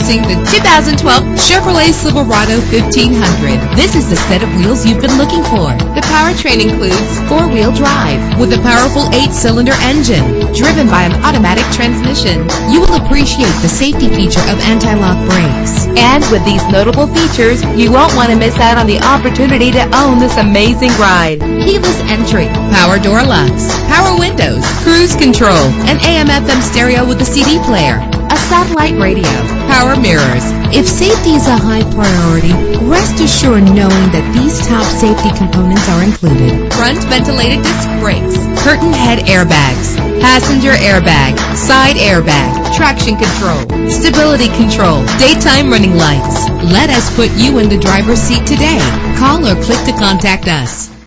Introducing the 2012 Chevrolet Silverado 1500. This is the set of wheels you've been looking for. The powertrain includes four-wheel drive with a powerful 8-cylinder engine driven by an automatic transmission. You will appreciate the safety feature of anti-lock brakes. And with these notable features, you won't want to miss out on the opportunity to own this amazing ride. Keyless entry, power door locks, power windows, cruise control, an AM/FM stereo with a CD player, a satellite radio, power mirrors. If safety is a high priority, rest assured knowing that these top safety components are included. Front ventilated disc brakes, curtain head airbags, passenger airbag, side airbag, traction control, stability control, daytime running lights. Let us put you in the driver's seat today. Call or click to contact us.